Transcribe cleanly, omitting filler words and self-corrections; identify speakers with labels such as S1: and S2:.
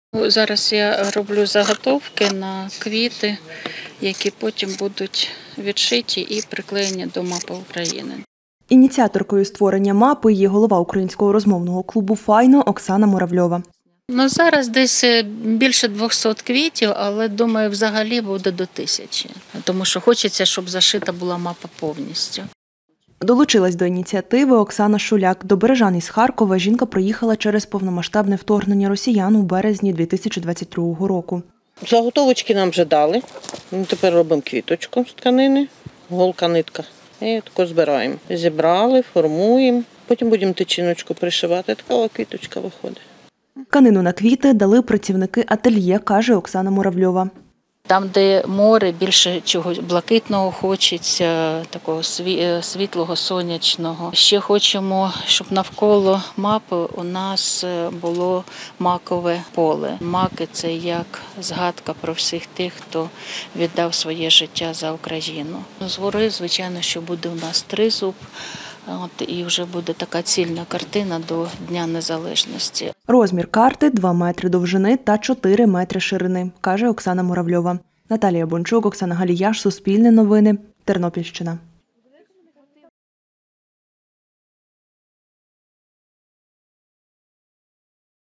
S1: Зараз я роблю заготовки на квіти, які потім будуть відшиті і приклеєні до мапи України.
S2: Ініціаторкою створення мапи є голова Українського розмовного клубу «Файно» Оксана Муравльова.
S1: Зараз десь більше 200 квітів, але, думаю, взагалі буде до 1000. Тому що хочеться, щоб зашита була мапа повністю.
S2: Долучилась до ініціативи Оксана Шуляк. До Бережан із Харкова жінка приїхала через повномасштабне вторгнення росіян у березні 2022 року.
S3: Заготовочки нам вже дали. Ми тепер робимо квіточку з тканини, голка, нитка. І тако збираємо. Зібрали, формуємо, потім будемо тичиночку пришивати, така квіточка виходить.
S2: Тканину на квіти дали працівники ательє, каже Оксана Муравльова.
S1: Там, де море, більше чогось блакитного хочеться, такого світлого, сонячного. Ще хочемо, щоб навколо мапи у нас було макове поле. Маки – це як згадка про всіх тих, хто віддав своє життя за Україну. Згори, звичайно, що буде у нас тризуб. І вже буде така цільна картина до Дня Незалежності.
S2: Розмір карти – 2 метри довжини та 4 метри ширини, каже Оксана Муравльова. Наталія Бончук, Оксана Галіяш, Суспільне новини, Тернопільщина.